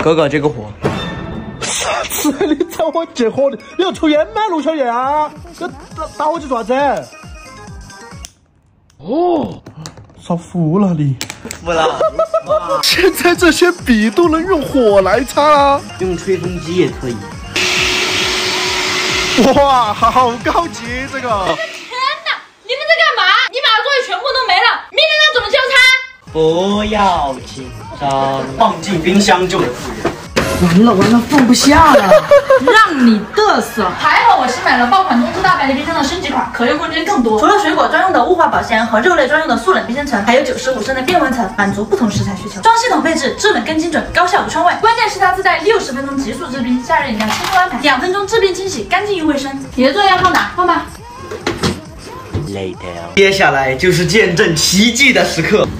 哥哥这个火。 是你找我借火的，你要抽烟吗，陆小燕啊？打我去做啥子？哦，烧糊了你。 服了。 现在这些笔都能用火来擦啦， 用吹风机也可以。 哇，好高级这个！ 天哪，你们在干嘛？你把作业全部都没了，明天让怎么交差？ 不要紧张，放进冰箱就能复原。 完了，放不下了，让你嘚瑟！还好我新买了爆款中大白的冰箱的升级款，可用空间更多。除了水果专用的雾化保鲜和肉类专用的速冷冰箱层，还有95升的变温层，满足不同食材需求。装系统配置，制冷更精准，高效无窗外。关键是它自带60分钟急速制冰，夏日饮料轻松安排，2分钟制冰清洗，干净又卫生。你的作业要放哪？放吧。 接下来就是见证奇迹的时刻。